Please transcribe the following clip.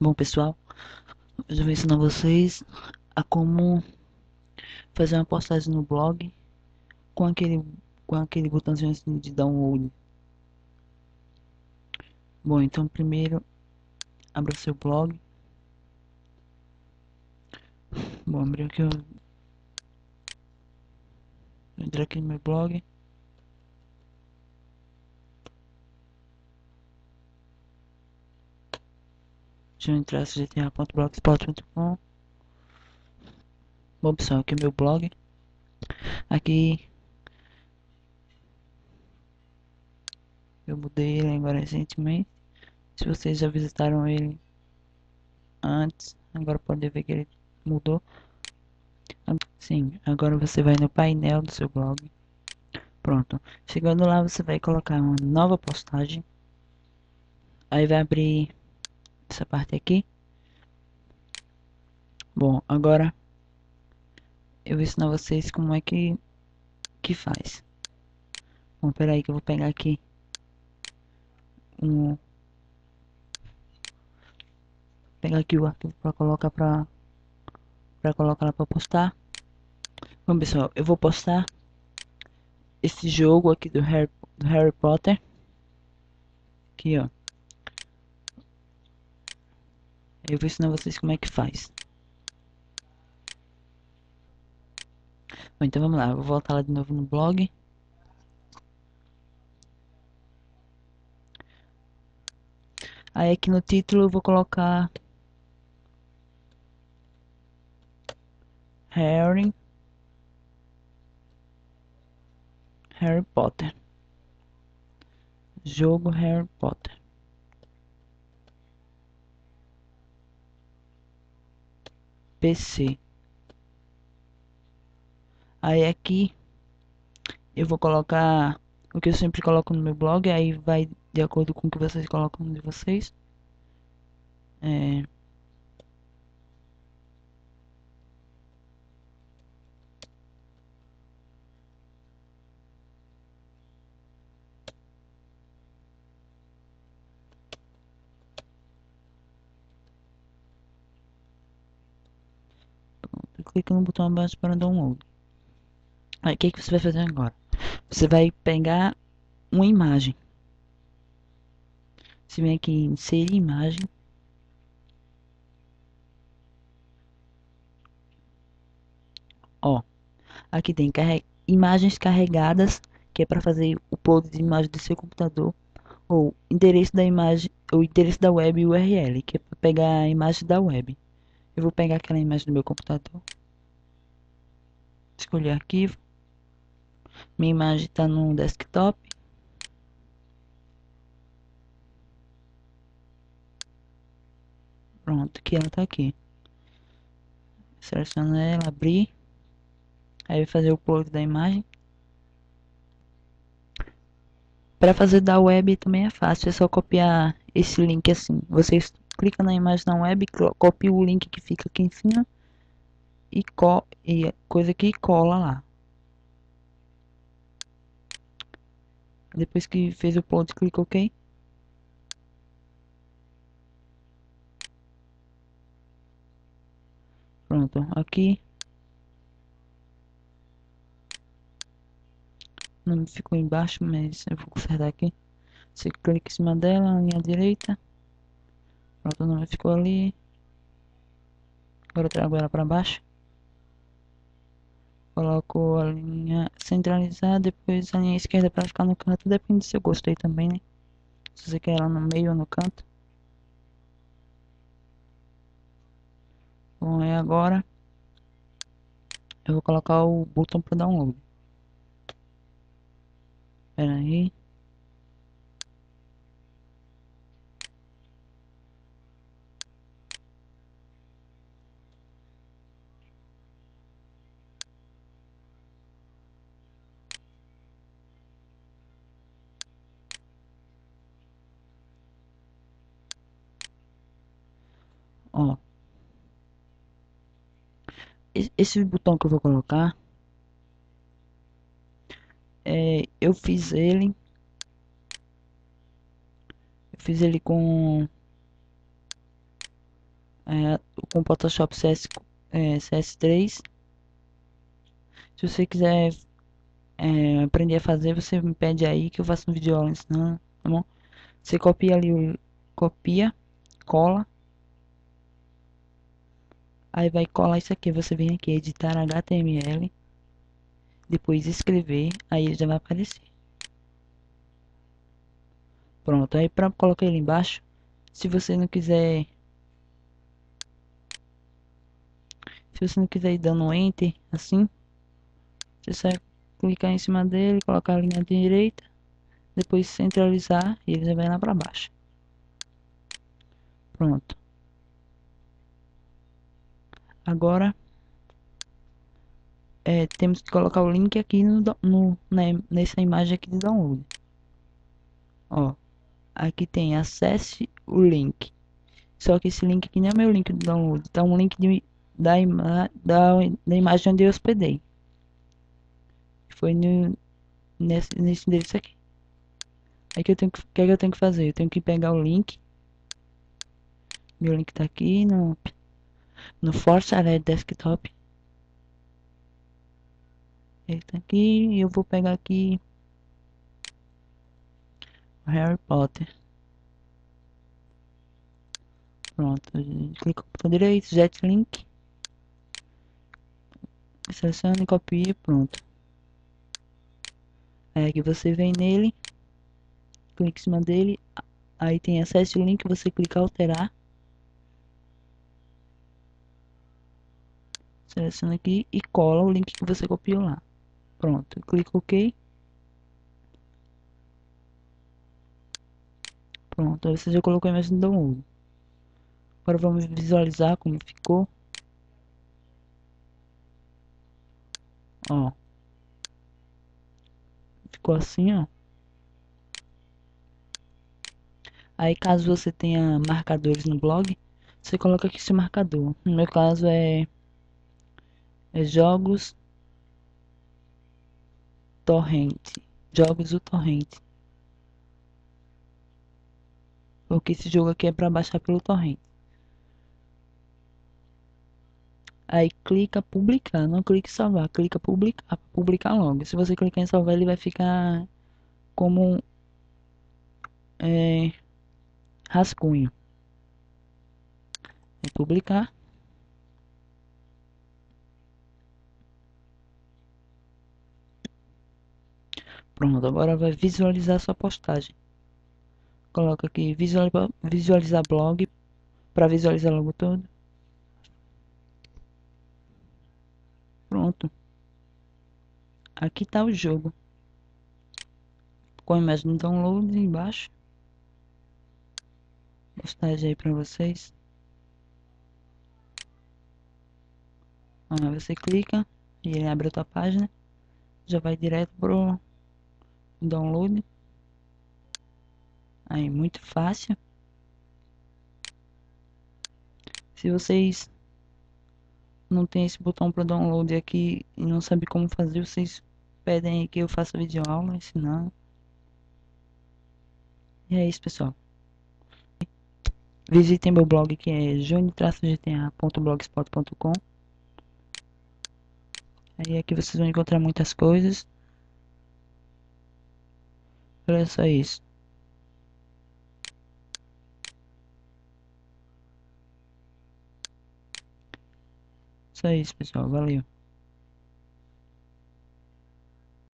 Bom, pessoal, hoje eu vou ensinar vocês a como fazer uma postagem no blog com aquele botãozinho assim de download. Bom, então primeiro abra o seu blog. Bom, abri aqui, entrei aqui no meu blog. Deixa eu entrar cgta.blogspot.com. Bom, pessoal, aqui é o meu blog. Aqui eu mudei ele agora recentemente. Se vocês já visitaram ele antes, agora pode ver que ele mudou. Sim, agora você vai no painel do seu blog. Pronto. Chegando lá, você vai colocar uma nova postagem. Aí vai abrir essa parte aqui. Bom, agora eu vou ensinar vocês como é que faz. Bom, pera aí que eu vou pegar aqui um o arquivo para colocar lá para postar. Bom, pessoal, eu vou postar esse jogo aqui do Harry Potter. Aqui, ó. Eu vou ensinar vocês como é que faz. Bom, então vamos lá, eu vou voltar lá de novo no blog. Aí aqui no título eu vou colocar Harry Potter. Jogo Harry Potter. PC. Aí aqui eu vou colocar o que eu sempre coloco no meu blog, aí vai de acordo com o que vocês colocam de vocês. É, clica no botão abaixo para download. Aí o que você vai fazer agora? Você vai pegar uma imagem. Você vem aqui em inserir imagem. Ó, aqui tem imagens carregadas, que é para fazer o upload de imagem do seu computador, ou endereço da imagem, ou endereço da web URL, que é para pegar a imagem da web. Eu vou pegar aquela imagem do meu computador, escolher arquivo. Minha imagem está no desktop. Pronto, que ela tá aqui. Seleciono ela, abrir. Aí vai fazer o upload da imagem. Para fazer da web também é fácil, é só copiar esse link assim. Vocês clicam na imagem na web, copia o link que fica aqui em cima e coisa que cola lá. Depois que fez o upload, clica OK. Pronto, aqui não ficou embaixo, mas eu vou consertar aqui. Você clica em cima dela, na linha direita. Pronto, não ficou ali. Agora eu trago ela para baixo. Coloco a linha centralizada, depois a linha esquerda para ficar no canto. Depende do seu gosto aí também, né? Se você quer ela no meio ou no canto. Bom, é agora. Eu vou colocar o botão para download. Espera aí. Ó, esse botão que eu vou colocar, eu fiz ele. Eu fiz ele com com o Photoshop CS3. Se você quiser aprender a fazer, você me pede aí que eu faço um vídeo aula ensinando, tá bom? Você copia ali copia, cola, aí vai colar isso aqui, você vem aqui editar HTML, depois escrever, aí ele já vai aparecer. Pronto, aí pra colocar ele embaixo, se você não quiser, ir dando enter assim, você só clicar em cima dele, colocar a linha direita, depois centralizar e ele já vai lá pra baixo. Pronto. Agora temos que colocar o link aqui nessa imagem aqui de download. Ó, aqui tem acesse o link. Só que esse link aqui não é meu link de download, tá um link da imagem onde eu hospedei. Foi nesse endereço aqui. Aí que que eu tenho que fazer? Eu tenho que pegar o link. Meu link tá aqui no Force Array Desktop. Ele tá aqui e eu vou pegar aqui o Harry Potter. Pronto, clica com o botão direito, Jet Link. Seleciona e copia, pronto. Aí aqui você vem nele, clica em cima dele, aí tem acesse o link, você clica alterar. Seleciona aqui e cola o link que você copiou lá. Pronto, clica OK. Pronto, aí você já colocou a imagem do download. Agora vamos visualizar como ficou. Ó, ficou assim, ó. Aí caso você tenha marcadores no blog, você coloca aqui seu marcador. No meu caso é jogos torrent. Jogos do torrent. Porque esse jogo aqui é para baixar pelo torrent. Aí clica publicar, não clique em salvar, clica publicar, publicar logo. Se você clicar em salvar, ele vai ficar como rascunho. É publicar. Pronto, agora vai visualizar sua postagem. Coloca aqui visualizar blog para visualizar logo todo. Pronto. Aqui tá o jogo. Com a imagem do download embaixo. Postagem aí para vocês. Aí você clica e ele abre a tua página. Já vai direto pro download. Aí muito fácil. Se vocês não tem esse botão para download aqui e não sabe como fazer, vocês pedem aí que eu faça vídeo aula ensinando. E é isso, pessoal. Visitem meu blog que é juni-gta.blogspot.com. Aí aqui vocês vão encontrar muitas coisas. Olha só isso. Só isso, pessoal. Valeu.